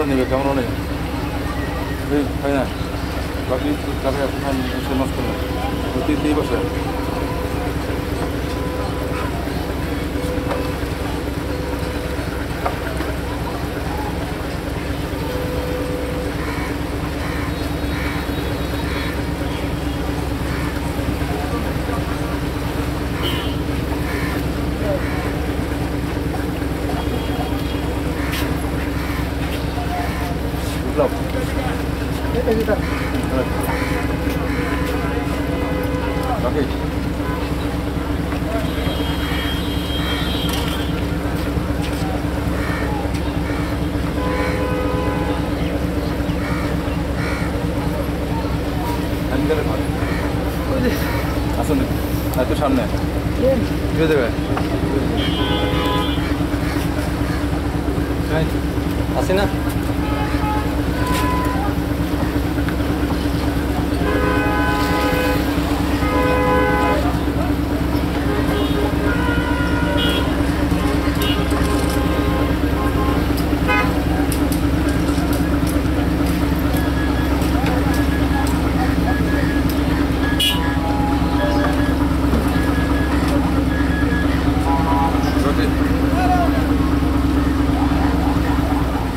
নেবে কেমন নেই তাই না বাকি কাছে এসে মাছ করবে 3 বছর Belum. Ini kita. Oke. Anjir kan. Asal nih. Itu সামনে. Iya. দেবে আসে না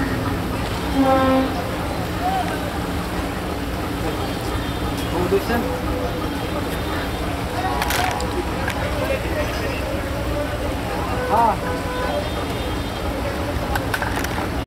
Production